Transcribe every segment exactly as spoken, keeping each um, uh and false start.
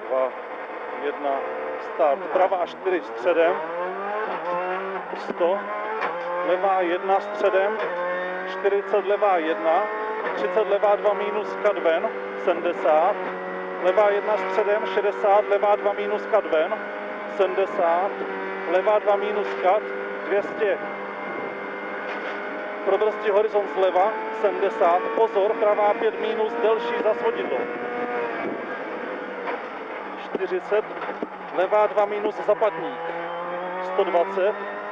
dva, jedna, start. Pravá čtyři středem, sto, levá jedna středem, čtyřicet levá jedna, třicet levá dva minus kat ven, sedmdesát, levá jedna středem, šedesát, levá dva minus kat ven, sedmdesát, levá dva minus kat, dvě stě. Probrzdí horizont zleva, sedmdesát, pozor, pravá pět minus, delší za svodidlo. čtyřicet, levá dva minus zapadník, sto dvacet,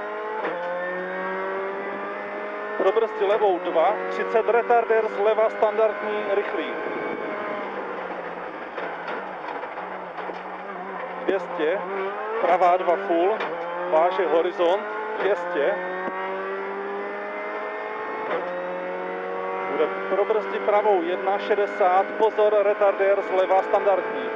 probrzdí levou dva, třicet, retardér zleva, standardní, rychlý. dvě stě, pravá dva full, váže horizont, dvě stě. Bude probrzdí pravou jedna, šedesát, pozor, retardér zleva, standardní.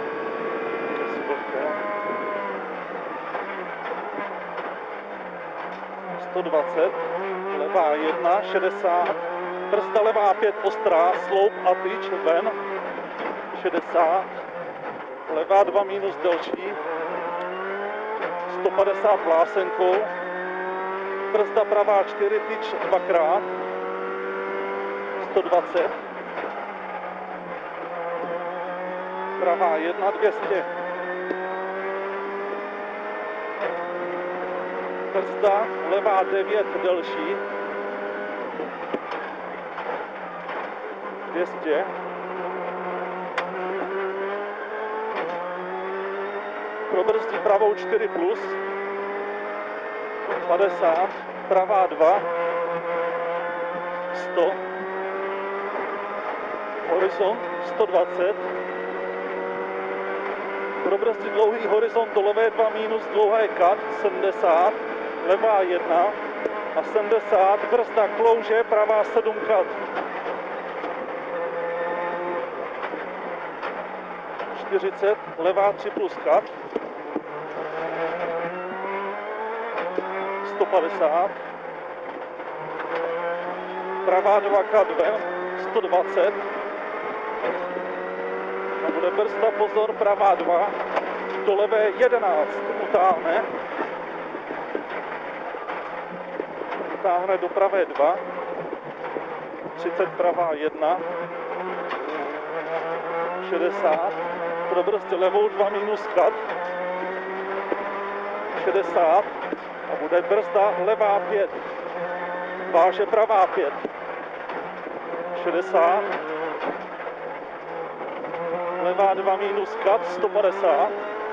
sto dvacet, levá jedna, šedesát, brzda levá pět ostrá, sloup a tyč ven, šedesát, levá dva minus delší, sto padesát vlásenkou, brzda pravá čtyři, tyč dvakrát, sto dvacet, pravá jedna, dvě stě. Brzda, levá devět, delší, dvě stě, probrzdí pravou čtyři plus, padesát, pravá dva, sto, horizont sto dvacet, probrzdí dlouhý horizont do levé dva minus, dlouhé kat, sedmdesát, levá jedna a sedmdesát, brzda klouže, pravá sedm kat. čtyřicet, levá tři plus kat. sto padesát, pravá dva kat ven, sto dvacet. A bude brzda, pozor, pravá dva, do levé jedenáct, utáhne. Utáhne do pravé dva, třicet pravá jedna, šedesát, probrzdí levou dva minus kat, šedesát a bude brzda levá pět, váže pravá pět, šedesát, levá dva minus kat, sto padesát,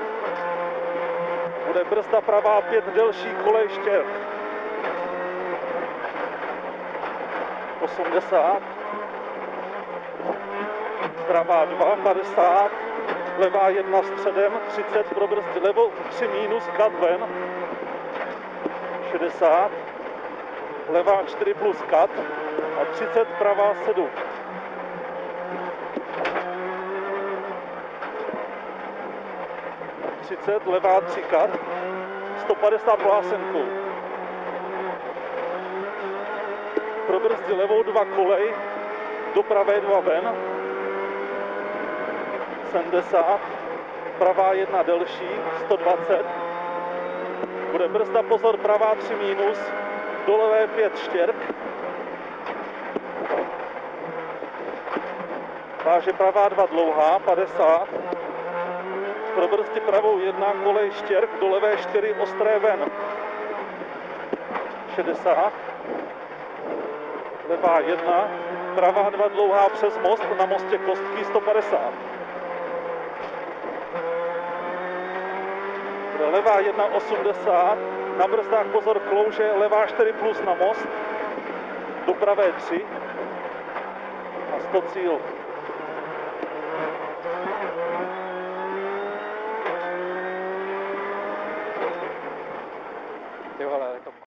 bude brzda pravá pět, delší kolej štěrk, osmdesát, pravá dva, padesát, levá jedna středem, třicet, probrzdí levou tři minus, kat ven, šedesát, levá čtyři plus kat a třicet, pravá sedm. třicet, levá tři kat, sto padesát vlásenkou. Probrzdí levou dva kolej, do pravé dva ven, sedmdesát, pravá jedna delší, sto dvacet, bude brzda, pozor, pravá tři minus, do levé pět štěrk, váže pravá dva dlouhá, padesát, probrzdí pravou jedna, kolej štěrk, do levé čtyři ostré ven, šedesát, levá jedna, pravá dva dlouhá přes most, na mostě kostky, sto padesát. Levá jedna, osmdesát, na brzdách pozor klouže, levá čtyři plus na most, do pravé tři a sto cíl. Ty vole,